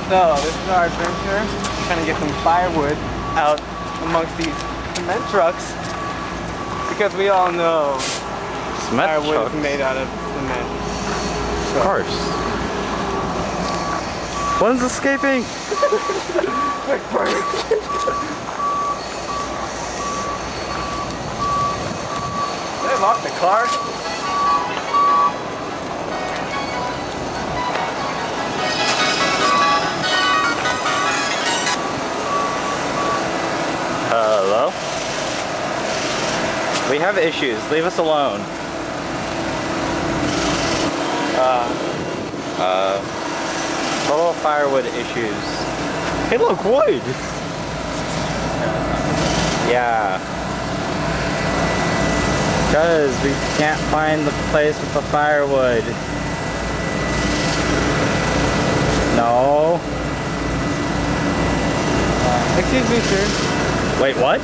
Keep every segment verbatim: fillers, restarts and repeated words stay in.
So, this is our adventure. We're trying to get some firewood out amongst these cement trucks. Because we all know Cement firewood trucks? is made out of cement. So. Of course. One's escaping! Quick, Brian. Did I lock the car? Hello? We have issues. Leave us alone. Uh, uh, total firewood issues. Hey, look, wood! Yeah. Because we can't find the place with the firewood. No. Uh, excuse me, sir. Wait, what?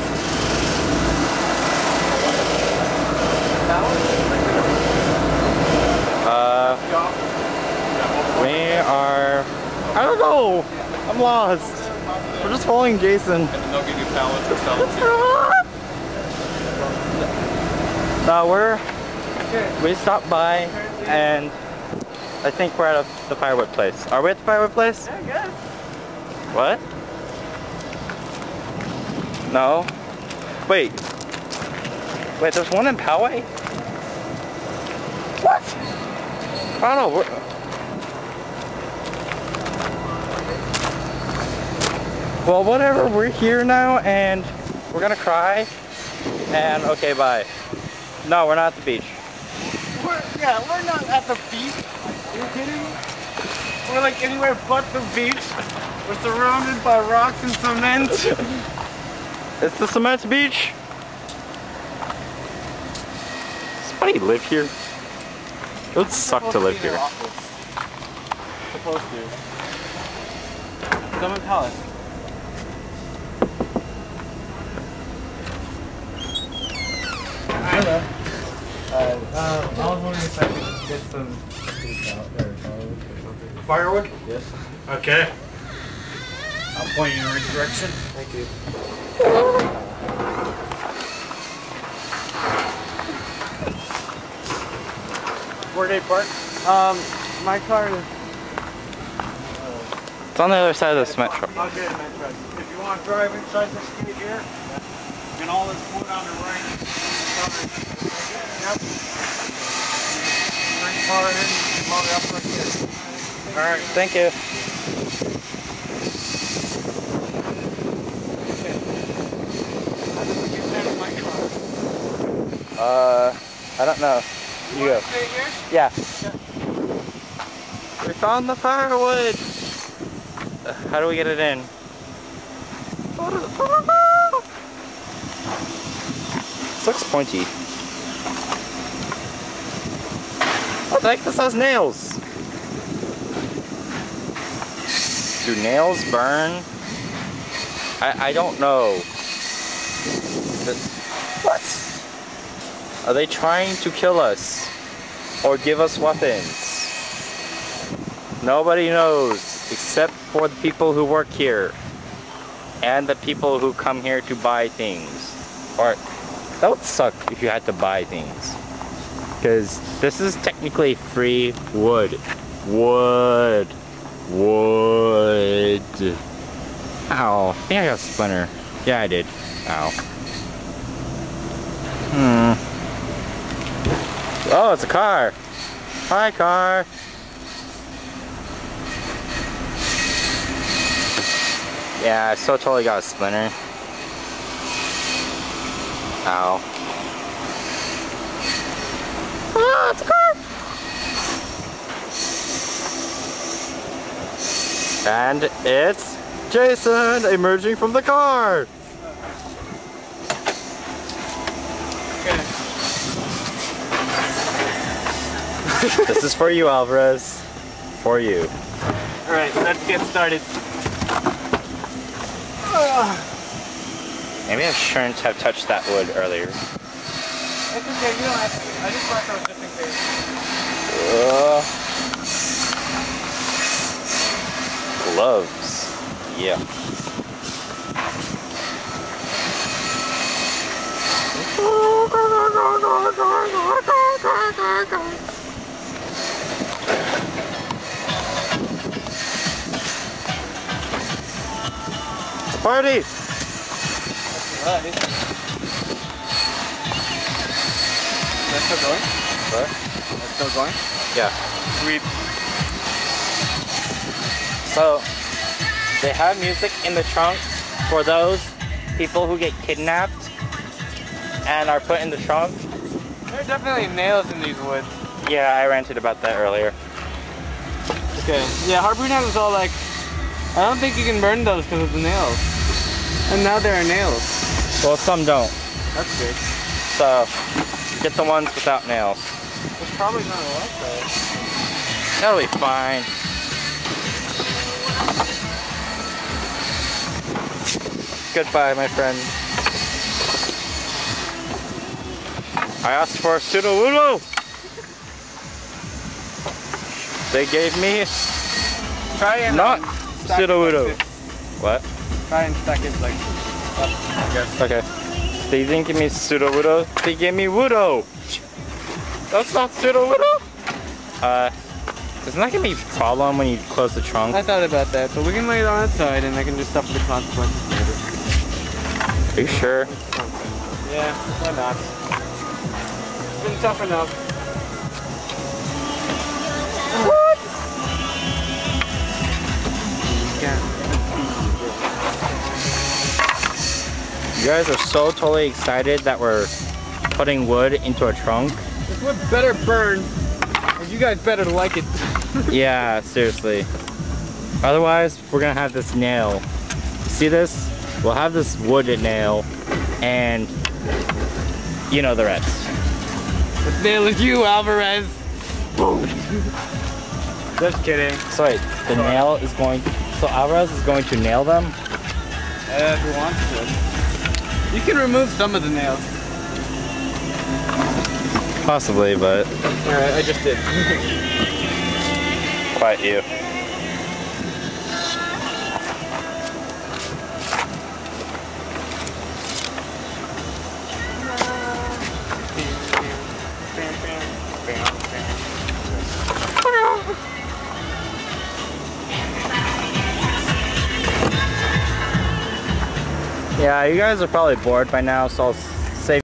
Uh, we are, I don't know, I'm lost. We're just following Jason. And they'll give you pallets or pellets. No, we're, we stopped by and I think we're at a, the firewood place. Are we at the firewood place? Yeah, I guess. What? No. Wait. Wait, there's one in Poway? What? I don't know. We're... Well, whatever. We're here now, and we're gonna cry. And okay, bye. No, we're not at the beach. We're, yeah, we're not at the beach. Are you kidding me? We're like anywhere but the beach. We're surrounded by rocks and cement. It's the cement beach. Somebody live here? It would suck to live here. Supposed to. Come in Palace. Hello. Uh, uh, I was wondering if I could get some food out there. Firewood? Yes. Okay. I'll point you in the right direction. Thank you. Where they park? Um, my car is. It's on the other side of the cement truck. I'll get in that truck. If you want to drive inside the street here, you can always put on the right. Yep. Bring car in and load it up right here. Alright, thank you. Uh, I don't know. You go. Stay here? Yeah. We found the firewood! Uh, How do we get it in? This looks pointy. What the heck? This has nails! Do nails burn? I, I don't know. But, what? Are they trying to kill us? Or give us weapons? Nobody knows, except for the people who work here. And the people who come here to buy things. Or, that would suck if you had to buy things. Because this is technically free wood. Wood. Wood. Ow. I think I got a splinter. Yeah, I did. Ow. Hmm. Oh, it's a car. Hi, car. Yeah, I so totally got a splinter. Ow. Ah, it's a car. And it's Jason emerging from the car. This is for you, Alvarez. For you. Alright, let's get started. Maybe I shouldn't have touched that wood earlier. It's okay, you don't have to. I just brought those just in case. Uh, gloves. Yeah. Party! Alright. That's still going? What? That's still going? Yeah. Sweet. So, they have music in the trunk for those people who get kidnapped and are put in the trunk. There are definitely nails in these woods. Yeah, I ranted about that earlier. Okay. Yeah, Harpoon was all like, I don't think you can burn those because of the nails. And now there are nails. Well, some don't. That's good. So, get the ones without nails. It's probably not a lot though. That'll be fine. Goodbye, my friend. I asked for a pseudo-woodoo. They gave me Try and not um, stack it pseudo-woodoo. like this. What? Try and stack it like up, I guess. Okay. They didn't give me pseudo-woodoo. They gave me woodoo. That's not pseudo-woodoo. Uh, isn't that gonna be a problem when you close the trunk? I thought about that, but we can lay it on its side and I can just suffer the consequences later. Are you sure? Yeah, why not? It's been tough enough. What? You guys are so totally excited that we're putting wood into a trunk. This wood better burn, and you guys better like it. Yeah, seriously. Otherwise, we're gonna have this nail. See this? We'll have this wooded nail, and you know the rest. The nail is you, Alvarez. Boom. Just kidding. So wait, the nail is going. So Alvarez is going to nail them? Uh, if he wants to. You can remove some of the nails. Possibly, but Alright, I just did. quiet you. Yeah, you guys are probably bored by now, so I'll